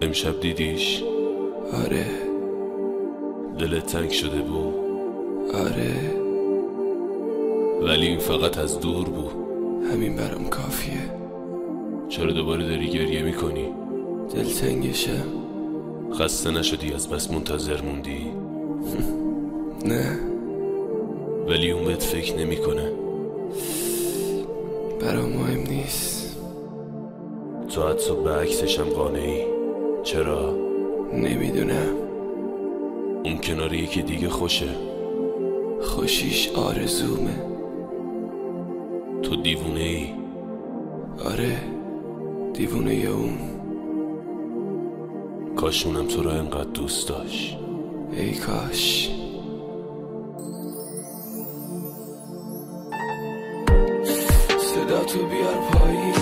امشب دیدیش؟ آره. دلت تنگ شده بود؟ آره. ولی این فقط از دور بود. همین برام کافیه. چرا دوباره داری گریه میکنی؟ دلتنگشم. خسته نشدی از بس منتظر موندی؟ نه. ولی اون بهت فکر نمیکنه. برام مهم نیست. تو حتی به عکسشم قانعی. چرا؟ نمیدونم. اون کنار یکی دیگه خوشه. خوشیش آرزومه. تو دیوونه ای؟ آره، دیوونه ی اون. کاش اونم تو رو انقدر دوست داشت. ای کاش. صدا تو بیار پایین،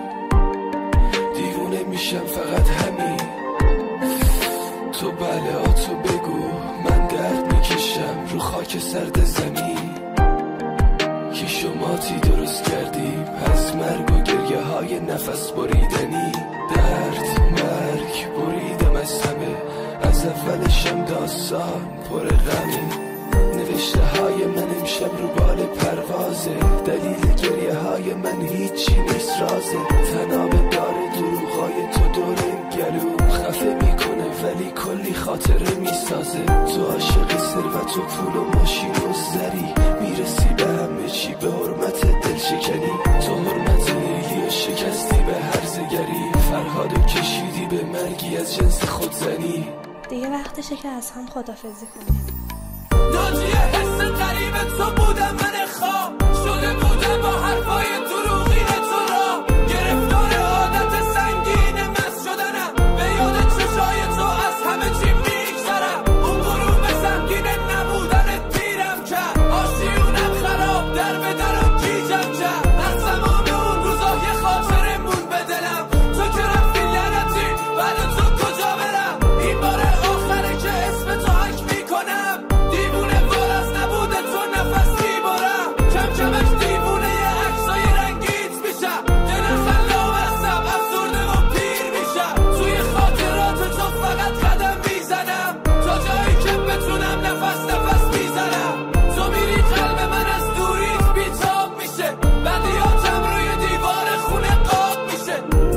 دیوونه میشم فقط همین. تو بله تو بگو، من درد میکشم رو خاک سرد زمین. کی شماتی درست کردیم از مرگ و گریه های نفس بریدنی. درد مرگ بریدم از همه، از اولشم داستان پر غمی. نوشته های من امشب رو بال پروازه، دلیل گریه های من هیچی نیست رازه. تناب دار دروغای تو دور گلوم خفه میکنه ولی کلی خاطره میسازه. تو عاشق ثروت و پول و ماشین و زری، میرسی به همه چی به حرمت دل شکنی. تو حرمت لیلی و شکستی به هرزگری، فرهادو کشیدی به مرگی از جنس خودزنی. دیگه وقتشه که از هم خدافزی کنیم. ناجیه حس قریب تو بودم، من خواب شده بودم با حرفای دروغین تو را. گرفتار عادت سنگین مست شدنم، به یاد چشای تو از همه چی میگذرم. اون غروب سنگین نبودن دیرم کرد، آشیونم خراب در به درم گیجم کرد. از تمام اون روزا یه خاطره مون به دلم، تو که رفتی لعنتی بعد تو کجا برم. این بار آخره که اسم تو حک میکنم، دیوونه وار از نبود تو نفس میبرم. کم کمش دیوونه یه عکسای رنگیت میشم، دل خلاب هستم افسرده و پیر میشم. توی خاطرات تو فقط قدم میزنم، تا جایی که بتونم نفس میزنم. تو میری قلب من از دوریت بیتاب میشه، بدیاتم روی دیوار خونه قاب میشه.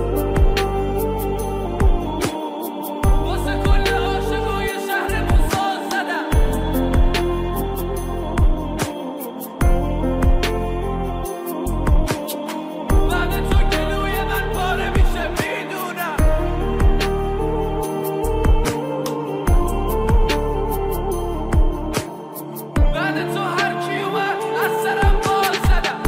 واسه کل عاشقای شهرمون ساز زدم. بعد تو گلوی من پاره میشه میدونم. بعد تو هر کی اومد از سرم بال زدم.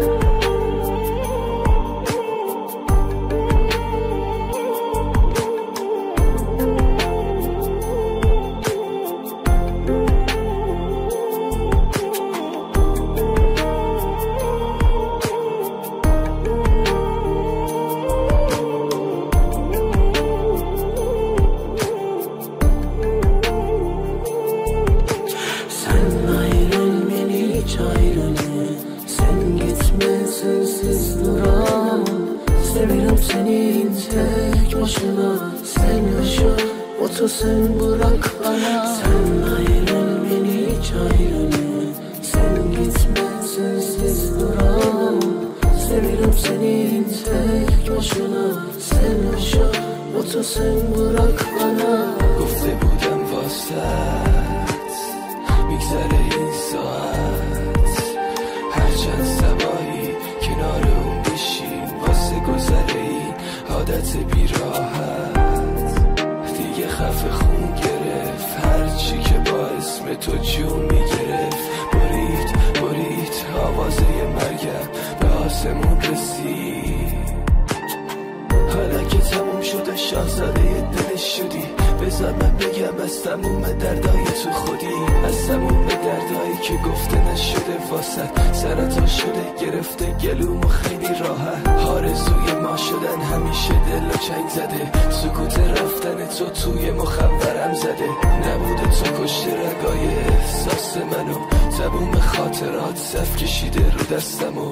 Sen ayrılman hiç ayrılma, sen gitme sensiz duramam. Seviyorum seni tek başına, sen yaşa otur sen bırak bana. Sen ayrılman hiç ayrılma, sen gitme sensiz duramam. Seviyorum seni tek başına, sen yaşa otur sen bırak bana. گفته بودم واسط میگذره این ساعت، هر چند سبایی کنار اون بشین واسه گذره این عادت بیراحت. دیگه خفه خون گرفت هرچی که با اسم تو جون میگرفت. برید آوازه مرگم به آسمون رسید. حالا که تموم شده شاهزاده دلش شدی، بذار من بگم از تموم دردای تو خودی. از تموم دردایی که گفته نشده واسد، سرطان شده گرفته گلوم و خیلی راحت. آرزوی ما شدن همیشه دل و چنگ زده، سکوت رفتن تو توی مخورم زده. نبود تو کشته رگای احساس منو، تموم خاطرات صف کشیده رو دستمو.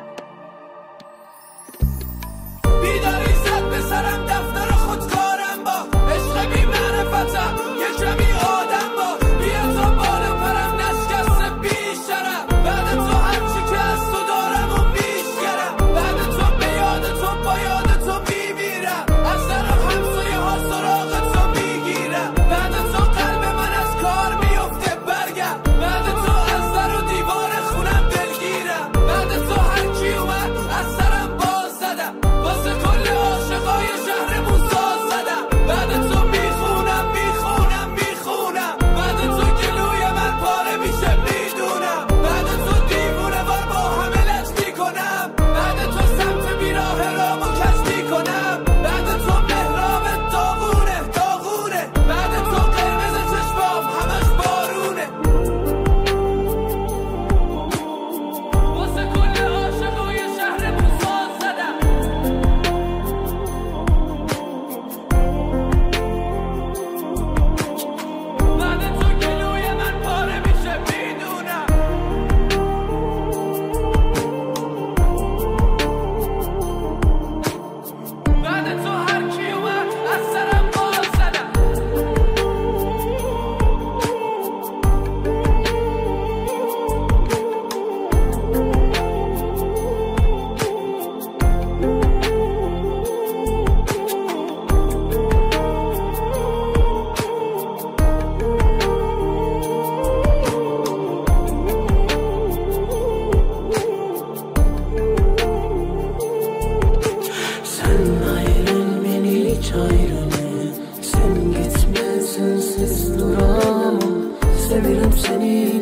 بیداری زد به سرم دفتر خودکارم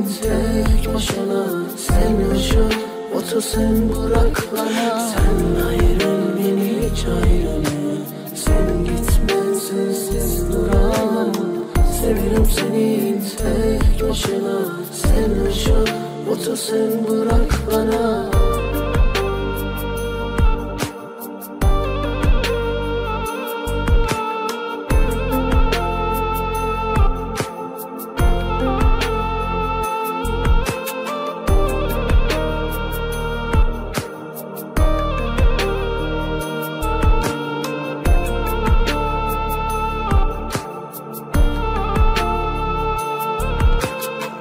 tek başına. Sen yaşa, sen bırak bana. Sen ayrıl beni hiç ayrılma. Sen gitme sensiz duramam. Severim seni tek başına. Sen yaşa, sen bırak bana.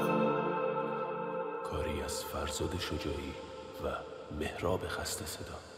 کاری از فرزاد شجاعی و مهراب خسته صدا.